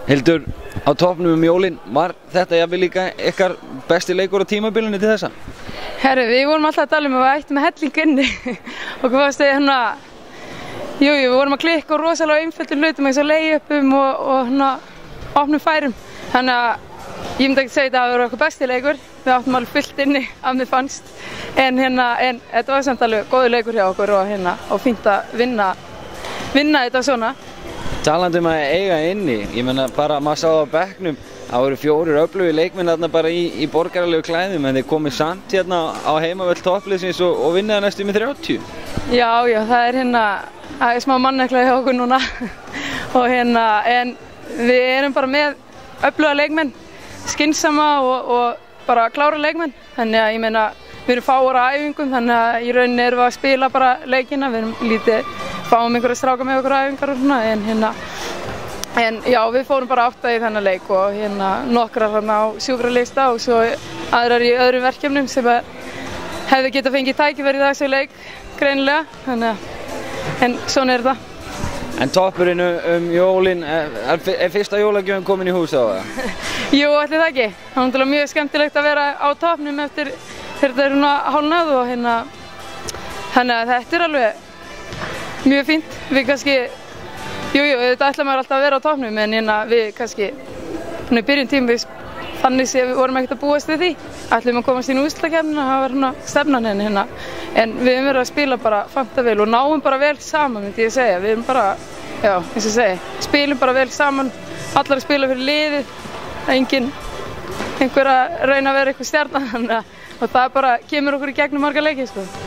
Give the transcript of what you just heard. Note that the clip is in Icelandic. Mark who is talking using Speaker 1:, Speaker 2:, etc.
Speaker 1: Hildur, á toppnum jólin, var þetta jafnvel líka ykkar besti leikur á tímabilinu til þessa?
Speaker 2: Herru, við vorum alltaf að tala að við ættum með helling inni og hvað varst þið hérna, við vorum að klikka og rosalega einföldum hlutum eins og lay-upum og opnum færum. Þannig að ég myndi ekki segja þetta að það var okkur besti leikur, við áttum alveg fullt inni að mér fannst, en þetta var samt alveg góður leikur hjá okkur og fínt að vinna þetta svona.
Speaker 1: Talandi um að eiga inni, ég meina bara maður sá á bekknum, það voru 4 öflugir leikmenn þarna bara í borgaralegu klæðum, en þeir komið samt hérna á heimavöll toppliðsins og vinna næstum með 30. Já,
Speaker 2: það er smá mannekla hjá okkur núna og en við erum bara með öfluga leikmenn, skynsama og bara klára leikmenn, þannig að ég meina við erum fáir á æfingum, þannig að í rauninni erum við að spila bara leikina, við erum lítið fáum einhverja stráka með okkur æfingar og svona, en já, við fórum bara 8 í þennan leik og nokkrar þarna á sjúkralista og svo aðrar í öðrum verkefnum sem hefði getað fengið tækifæri í þessu leik, greinilega, en svona er þetta.
Speaker 1: En toppurinn jólin, er fyrsta jólagjöfin komin í hús á það?
Speaker 2: Jú, ætli það ekki. Það er náttúrulega mjög skemmtilegt að vera á toppnum eftir þegar þetta er hálfnað og þannig að þetta er alveg mjög fínt. Við kannski, þetta ætla maður alltaf að vera á toppnum, en við kannski, byrjun tíma þannig að við vorum ekkert að búast við því. Ætlum að komast inn í úrslitakeppnina, það var stefnan en við höfum verið að spila bara fanta vel og náum bara vel saman, myndi ég segja. Við erum bara, eins og segja, spilum bara vel saman, allar að spila fyrir liðið, enginn einhver að reyna að vera eitthvað stjarnan, og það bara kemur okkur í gegnum marga leiki, sko.